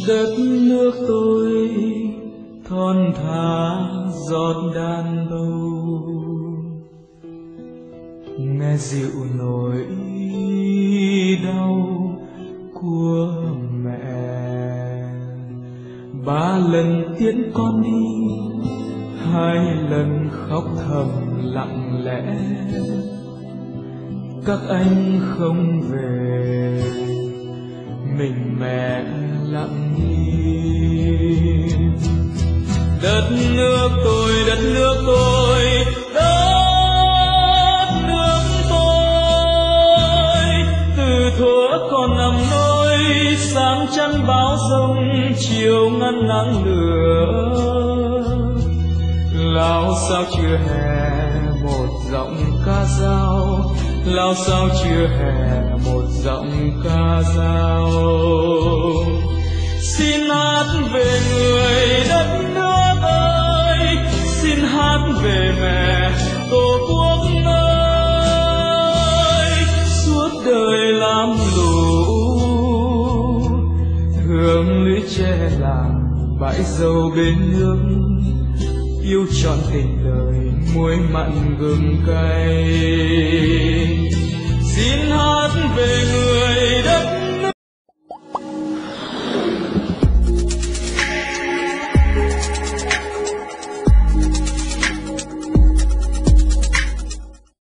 Đất nước tôi thon thả giọt đàn bầu, nghe dịu nỗi đau của mẹ. 3 lần tiễn con đi, 2 lần khóc thầm lặng lẽ. Các anh không về, mình mẹ lặng im. Đất nước tôi, đất nước tôi, đất nước tôi. Từ thuở còn nằm nôi, sáng chắn bão giông, chiều ngăn nắng lửa. Lao sao chưa hè một giọng ca dao, lao sao chưa hè một giọng ca dao. Xin hát về người đất nước ơi, xin hát về mẹ tổ quốc ơi. Suốt đời làm lũ hương lũy tre làng bãi dầu bên nước, yêu trọn tình đời muối mặn gừng cay.